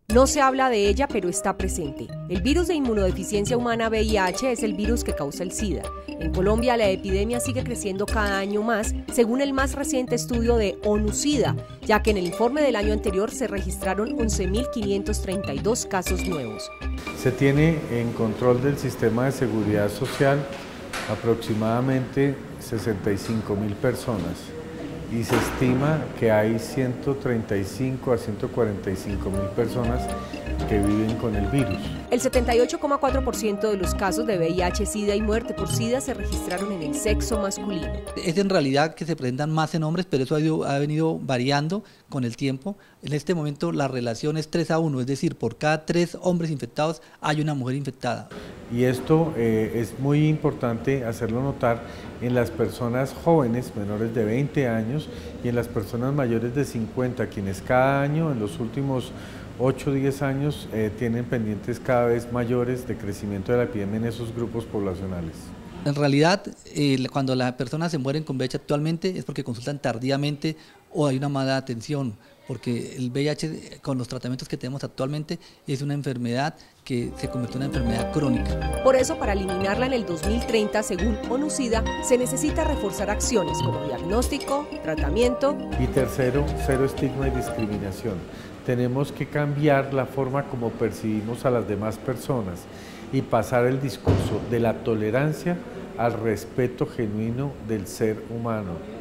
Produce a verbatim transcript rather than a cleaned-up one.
No se habla de ella, pero está presente. El virus de inmunodeficiencia humana V I H es el virus que causa el SIDA. En Colombia la epidemia sigue creciendo cada año más, según el más reciente estudio de ONU-SIDA, ya que en el informe del año anterior se registraron once mil quinientos treinta y dos casos nuevos. Se tiene en control del sistema de seguridad social aproximadamente sesenta y cinco mil personas y se estima que hay ciento treinta y cinco a ciento cuarenta y cinco mil personas que viven con el virus. El setenta y ocho coma cuatro por ciento de los casos de V I H, SIDA y muerte por SIDA se registraron en el sexo masculino. Es en realidad que se presentan más en hombres, pero eso ha, ido, ha venido variando con el tiempo. En este momento la relación es tres a uno, es decir, por cada tres hombres infectados hay una mujer infectada. Y esto eh, es muy importante hacerlo notar en las personas jóvenes, menores de veinte años, y en las personas mayores de cincuenta, quienes cada año, en los últimos ocho o diez años, eh, tienen pendientes cada vez mayores de crecimiento de la epidemia en esos grupos poblacionales. En realidad, eh, cuando las personas se mueren con V I H actualmente es porque consultan tardíamente o hay una mala atención, porque el V I H con los tratamientos que tenemos actualmente es una enfermedad que se convirtió en una enfermedad crónica. Por eso, para eliminarla en el dos mil treinta, según ONU-SIDA, se necesita reforzar acciones como diagnóstico, tratamiento. Y tercero, cero estigma y discriminación. Tenemos que cambiar la forma como percibimos a las demás personas y pasar el discurso de la tolerancia al respeto genuino del ser humano.